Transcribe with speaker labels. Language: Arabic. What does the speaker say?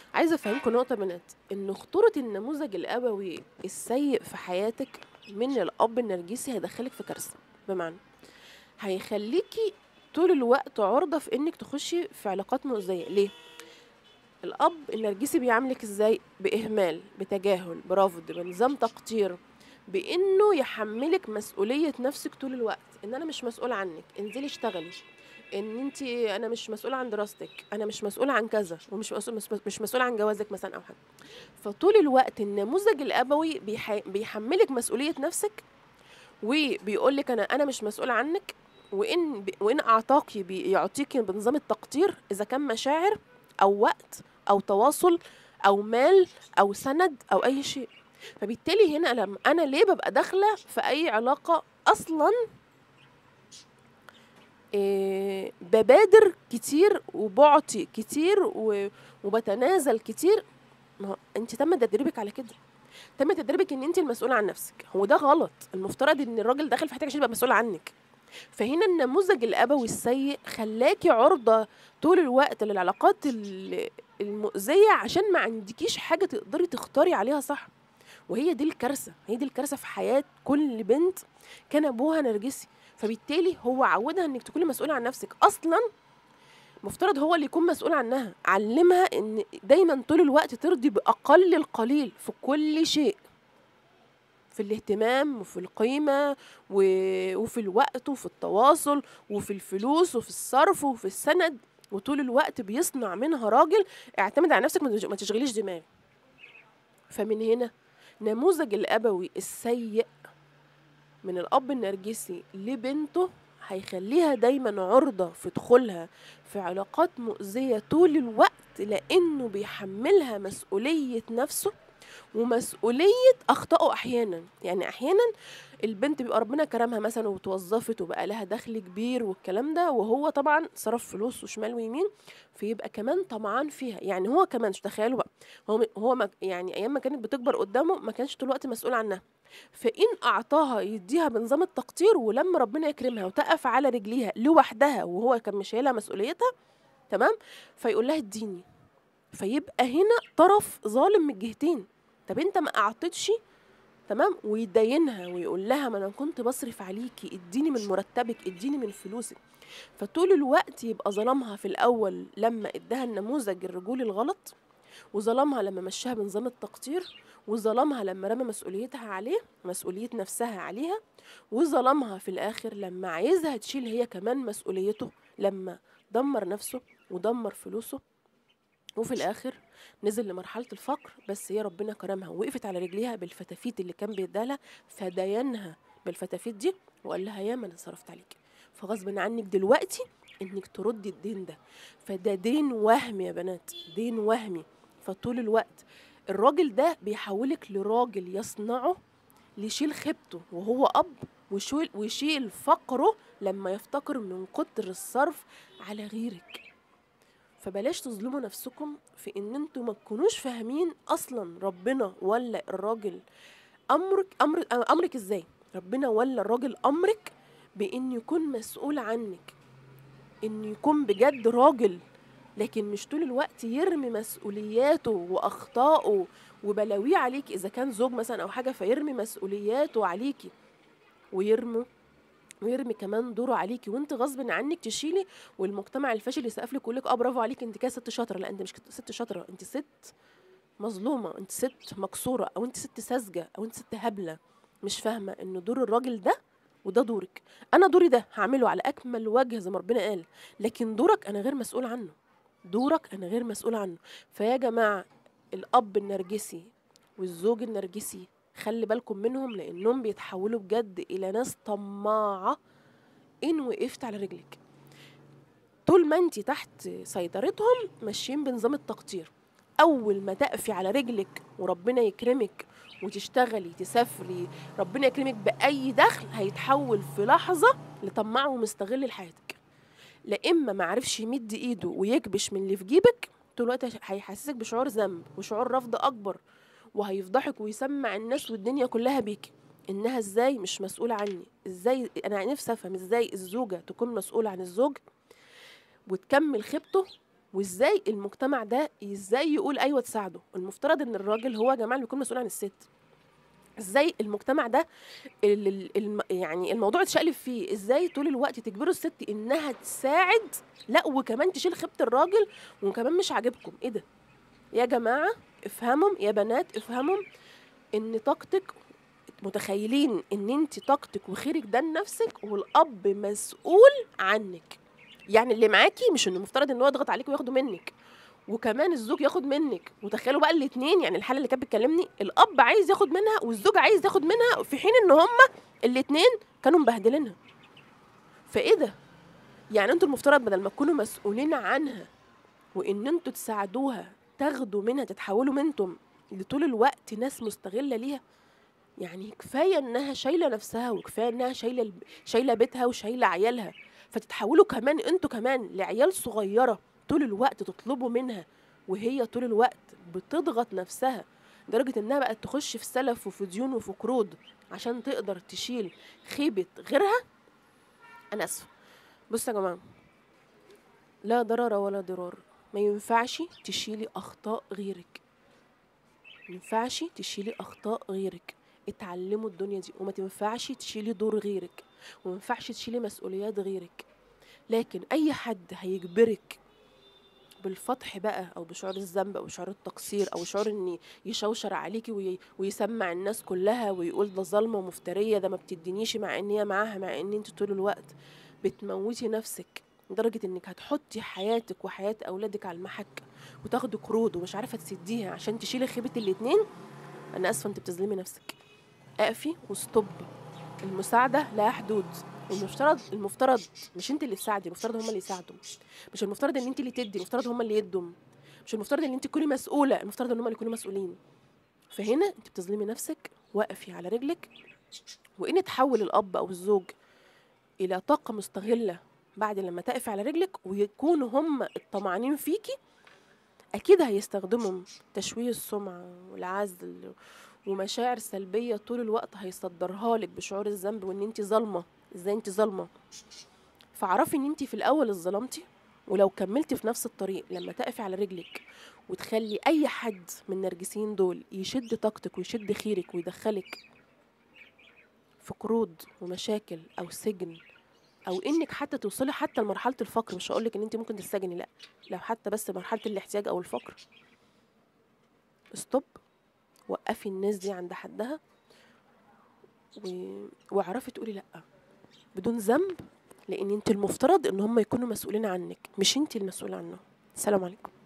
Speaker 1: عايزة أفهمكم نقطة يا بنات، إن خطورة النموذج الأبوي السيء في حياتِك من الأب النرجسي هيدخّلِك في كارثة، بمعنى هيخلّيكِ طول الوقت عُرضة في إنِّك تخشي في علاقات مؤذية، ليه؟ الأب النرجسي بيعاملِك إزاي؟ بإهمال، بتجاهل، برفض، بنظام تقطير، بإنه يحمّلِك مسؤولية نَفْسِك طول الوقت، إن أنا مش مسؤول عنِّك، انزلي اشتغلي، أنا مش مسؤول عن دراستِك، أنا مش مسؤول عن كذا، ومش مسؤول مش مسؤول عن جوازِك مثلًا أو حاجة. فطول الوقت النموذج الأبوي بيحمّلِك مسؤولية نَفْسِك، وبيقول لِك أنا مش مسؤول عنِّك، وإن أعطاكِ بيعطيكِ بنظام التقدير إذا كان مشاعر أو وقت أو تواصل أو مال أو سَنَد أو أي شيء. فبالتالي هنا لمّا أنا ليه بابقى داخلة في أي علاقة أصلًا بابادر كتير وباعطي كتير وباتنازل كتير، ما هو أنتِ تم تدريبِك على كده. تم تدريبِك إن أنتِ المسؤولة عن نفسِك، هو ده غلط، المفترض إن الراجل داخل في حياتِك عشان يبقى مسؤول عنِّك، فهنا النموذج الأبوي السيء خلّاكِ عُرضة طول الوقت للعلاقات المؤذية عشان ما عندكيش حاجة تقدري تختاري عليها صح، وهي دي الكارثة، هي دي الكارثة في حياة كل بنت كان أبوها نرجسي، فبالتالي هو عوّدها إنِّك تكوني مسؤولة عن نفسِك، أصلًا مفترض هو اللي يكون مسؤول عنها، علّمها إن دايمًا طول الوقت ترضي بأقل القليل في كل شيء. في الاهتمام وفي القيمة و وفي الوقت وفي التواصل وفي الفلوس وفي الصرف وفي السَنَد، وطول الوقت بيصنع منها راجل اعتمدي على نفسِك ما تشغليش دماغي. فمن هنا نموذج الأبوي السيء من الأب النرجسي لبنته هيخلّيها دايمًا عُرضة في دخولها في علاقات مؤذية طول الوقت، لإنه بيحمّلها مسؤولية نَفْسه ومسؤولية أخطائه أحيانًا، يعني أحيانًا البنت بيبقى ربنا كرمها مثلًا واتوظّفت وبقى لها دخل كبير والكلام ده، وهو طبعًا صرف فلوسه شمال ويمين، فيبقى كمان طمعان فيها، يعني هو كمان تخيّلوا بقى هو ما يعني أيام ما كانت بتكبر قدّامه ما كانش طول الوقت مسؤول عنها، فإن أعطاها يدّيها بنظام التقطير، ولمّا ربنا يكرمها وتقف على رجليها لوحدها وهو كان مش شايلها مسؤوليتها تمام، فيقول لها ادّيني. فيبقى هنا طرف ظالم من الجهتين، طب أنت ما أعطيتش تمام، ويداينها ويقول لها ما أنا كنت باصرف عليكِ، ادّيني من مرتبِك، ادّيني من فلوسِك، فطول الوقت يبقى ظلمها في الأول لمّا ادّاها النموذج الرجولي الغلط، وظلمها لمّا مشّاها بنظام التقطير، وظلمها لمّا رمى مسؤوليتها عليه، مسؤولية نفسها عليها، وظلمها في الآخر لمّا عايزها تشيل هي كمان مسؤوليته، لمّا دمّر نفسه ودمّر فلوسه وفي الآخر نزل لمرحلة الفقر، بس هي ربنا كرمها ووقفت على رجليها بالفتافيت اللي كان بيدّيها لها، فداينها بالفتافيت دي وقال لها ياما أنا صرفت عليكِ، فغصبٍ عنِّك دلوقتي إنِّك تردّي الدين ده، فده دين وهمي يا بنات، دين وهمي، فطول الوقت الراجل ده بيحوّلِك لراجل يصنعه ليشيل خيبته وهو أب ويشيل فقره لمّا يفتقر من كتر الصرف على غيرِك. فبلاش تظلموا نفسكم في ان انتوا ما تكونوش فاهمين اصلا ربنا ولا الراجل امرك ازاي. ربنا ولا الراجل امرك بان يكون مسؤول عنك، ان يكون بجد راجل، لكن مش طول الوقت يرمي مسؤولياته واخطائه وبلاويه عليكي، اذا كان زوج مثلا او حاجه فيرمي مسؤولياته عليكي ويرمي كمان دوره عليكِ وأنتِ غصبٍ عنِّك تشيلي، والمجتمع الفاشل يسقف لِك ويقول لِك برافو عليكِ أنتِ كده سِت شاطرة، لأ أنتِ مش سِت شاطرة، أنتِ سِت مظلومة، أنتِ سِت مكسورة، أو أنتِ سِت ساذجة، أو أنتِ سِت هبلة، مش فاهمة إن دور الراجل ده وده دورِك، أنا دوري ده هاعمله على أكمل وجه زي ما ربنا قال، لكن دورك أنا غير مسؤولة عنه، دورك أنا غير مسؤولة عنه، فيا جماعة الأب النرجسي والزوج النرجسي خلّي بالكم منهم لإنهم بيتحولوا بجد إلى ناس طماعة إن وقفت على رجلِك، طول ما أنتِ تحت سيطرتهم ماشيين بنظام التقطير، أول ما تقفي على رجلِك وربنا يكرمِك وتشتغلي، تسافري، ربنا يكرمِك بأي دخل، هيتحول في لحظة لطماع ومستغل لحياتِك، لا إما ما عرفش يمد إيده ويكبش من اللي في جيبِك، طول الوقت هيحسسِك بشعور ذنب وشعور رفض أكبر، وهيفضحِك ويسمّع الناس والدنيا كلّها بيكِ، إنها إزاي مش مسؤولة عني، إزاي أنا نفسي أفهم إزاي الزوجة تكون مسؤولة عن الزوج وتكمّل خيبته وازاي المجتمع ده ازاي يقول ايوه تساعده. المفترض ان الراجل هو يا جماعه اللي بيكون مسؤول عن الست. ازاي المجتمع ده يعني الموضوع اتشقلب فيه، ازاي طول الوقت تجبروا الست انها تساعد، لا وكمان تشيل خيبة الراجل، وكمان مش عاجبكم ايه ده يا جماعة؟ افهموا يا بنات، افهموا ان طاقتك، متخيلين ان انت طاقتك وخيرك ده لنفسك، والاب مسؤول عنك. يعني اللي معاكي مش انه المفترض ان هو يضغط عليك وياخده منك، وكمان الزوج ياخد منك. وتخيلوا بقى الاثنين، يعني الحاله اللي كانت بتكلمني الاب عايز ياخد منها والزوج عايز ياخد منها، في حين ان هما الاثنين كانوا مبهدلينها. فايه ده؟ يعني انتوا المفترض بدل ما تكونوا مسؤولين عنها وان انتوا تساعدوها، تاخدوا منها، تتحولوا منتم لطول الوقت ناس مستغله ليها. يعني كفايه انها شايله نفسها، وكفايه انها شايله بيتها وشايله عيالها، فتتحولوا كمان انتوا كمان لعيال صغيره طول الوقت تطلبوا منها، وهي طول الوقت بتضغط نفسها لدرجه انها بقت تخش في سلف وفي ديون وفي قروض عشان تقدر تشيل خيبه غيرها. انا اسفه. بصوا يا جماعه، لا ضرر ولا ضرار. ما ينفعش تشيلي اخطاء غيرك، ما ينفعش تشيلي اخطاء غيرك. اتعلموا الدنيا دي. وما تنفعش تشيلي دور غيرك، وما ينفعش تشيلي مسؤوليات غيرك. لكن اي حد هيجبرك بالفتح بقى، او بشعور الذنب، او شعور التقصير، او شعور ان يشوشر عليكي ويسمع الناس كلها ويقول ده ظالمه ومفتريه، ده ما بتدينيش، مع ان هي معاها، مع ان انت طول الوقت بتموتي نفسك لدرجه انك هتحطي حياتك وحياه اولادك على المحك، وتاخدي قروض ومش عارفه تسديها عشان تشيلي خيبه الاتنين. انا اسفه، انت بتظلمي نفسك. اقفي وستوب. المساعده لها حدود. المفترض مش انت اللي تساعدي، المفترض هم اللي يساعدوا. مش المفترض ان انت اللي تدي، المفترض هم اللي يدوا. مش المفترض ان انت تكوني مسؤوله، المفترض ان هم اللي يكونوا مسؤولين. فهنا انت بتظلمي نفسك. وقفي على رجلك. وان تحول الاب او الزوج الى طاقه مستغله بعد لما تقفي على رجلك ويكونوا هم الطمعانين فيكي، اكيد هيستخدموا تشويه السمعه والعزل ومشاعر سلبيه طول الوقت هيصدرها لك بشعور الذنب وان انت ظالمه. ازاي انت ظالمه؟ فاعرفي ان انت في الاول اتظلمتي، ولو كملتي في نفس الطريق لما تقفي على رجلك وتخلي اي حد من النرجسيين دول يشد طاقتك ويشد خيرك ويدخلك في قروض ومشاكل او سجن، او انك حتى توصلي حتى لمرحله الفقر. مش هقولك ان انت ممكن تسجني، لا، لو حتى بس مرحله الاحتياج او الفقر، ستوب. وقفي الناس دي عند حدها واعرفي تقولي لا بدون ذنب، لان انت المفترض ان هم يكونوا مسؤولين عنك، مش انت المسؤولة عنهم. السلام عليكم.